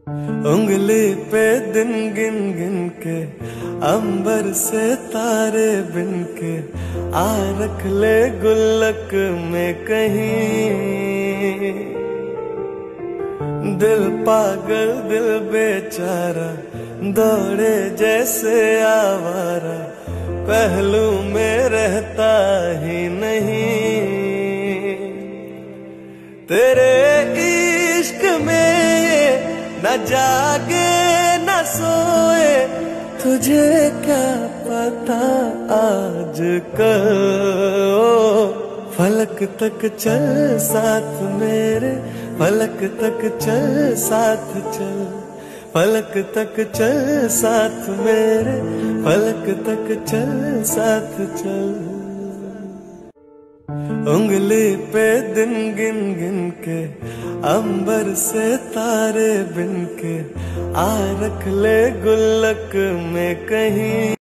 उंगली पे दिन गिन गिन के अंबर से तारे बिन के आ रख ले गुल्लक में कहीं। दिल पागल दिल बेचारा दौड़े जैसे आवारा, पहलू में रहता ही नहीं। तेरे इश्क में न जागे न सोए, तुझे क्या पता आज कल। फलक तक चल साथ मेरे, फलक तक चल साथ चल, फलक तक चल साथ मेरे, फलक तक चल साथ चल। उंगली पे दिन गिन गिन के अंबर से तारे बिन के आ रख ले गुल्लक में कहीं।